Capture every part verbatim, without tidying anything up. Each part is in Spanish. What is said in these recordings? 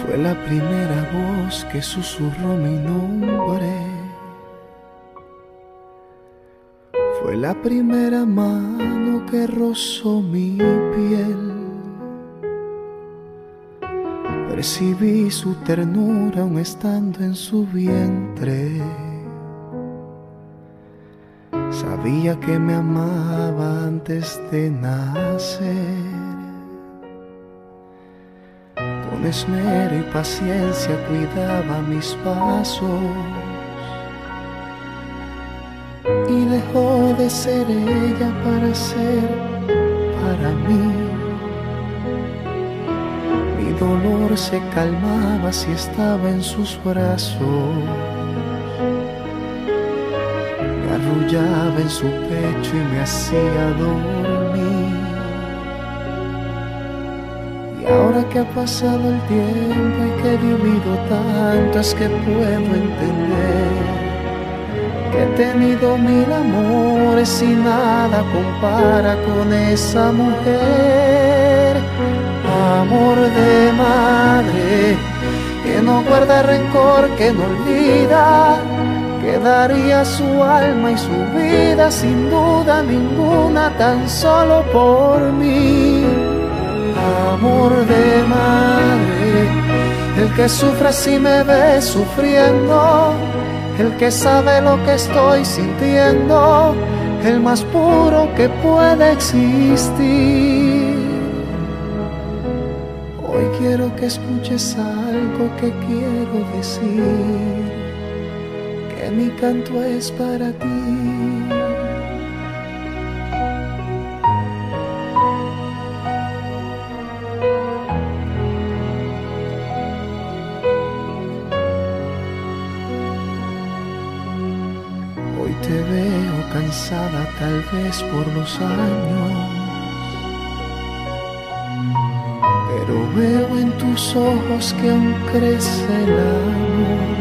Fue la primera voz que susurró mi nombre. Fue la primera mano que rozó mi piel. Percibí su ternura aún estando en su vientre. Sabía que me amaba antes de nacer. Con esmero y paciencia cuidaba mis pasos y dejó de ser ella para ser para mí. Mi dolor se calmaba si estaba en sus brazos. Me arrullaba en su pecho y me hacía dormir. Y ahora que ha pasado el tiempo y que he vivido tanto, es que puedo entender que he tenido mil amores y nada compara con esa mujer. Amor de madre, que no guarda rencor, que no olvida, que daría su alma y su vida sin duda ninguna, tan solo por mí. Amor de madre, el que sufre si me ve sufriendo, el que sabe lo que estoy sintiendo, el más puro que puede existir. Hoy quiero que escuches algo que quiero decir, que mi canto es para ti. Hoy te veo cansada tal vez por los años, pero veo en tus ojos que aún crece el amor.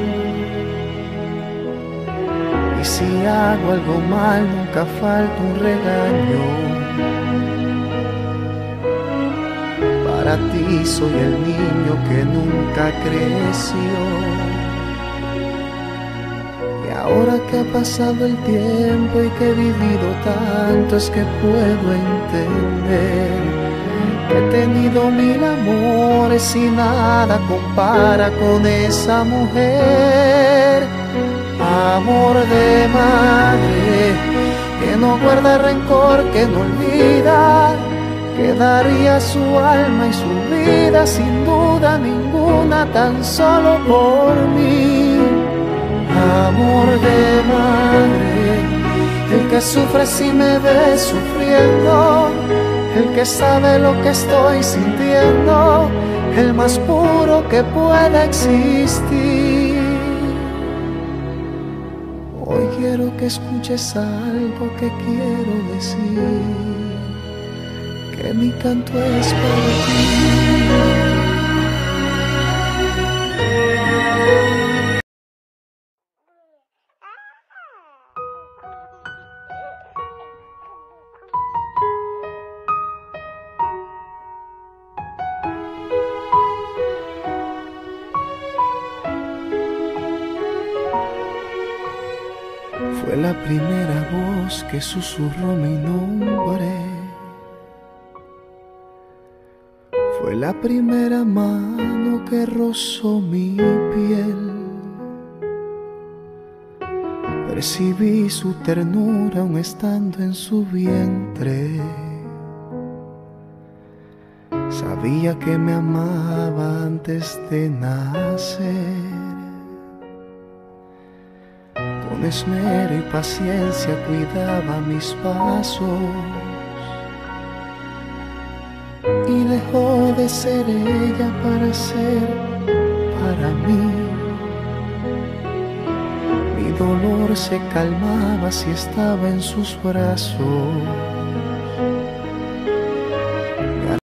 Y si hago algo mal nunca falta un regaño. Para ti soy el niño que nunca creció. Ahora que ha pasado el tiempo y que he vivido tanto, es que puedo entender que he tenido mil amores y nada compara con esa mujer. Amor de madre, que no guarda rencor, que no olvida, que daría su alma y su vida sin duda ninguna, tan solo por mí. Amor de madre, el que sufre si me ve sufriendo, el que sabe lo que estoy sintiendo, el más puro que pueda existir. Hoy quiero que escuches algo que quiero decir, que mi canto es para ti. Fue la primera voz que susurró mi nombre. Fue la primera mano que rozó mi piel. Percibí su ternura aún estando en su vientre. Sabía que me amaba antes de nacer. Con esmero y paciencia cuidaba mis pasos y dejó de ser ella para ser para mí. Mi dolor se calmaba si estaba en sus brazos.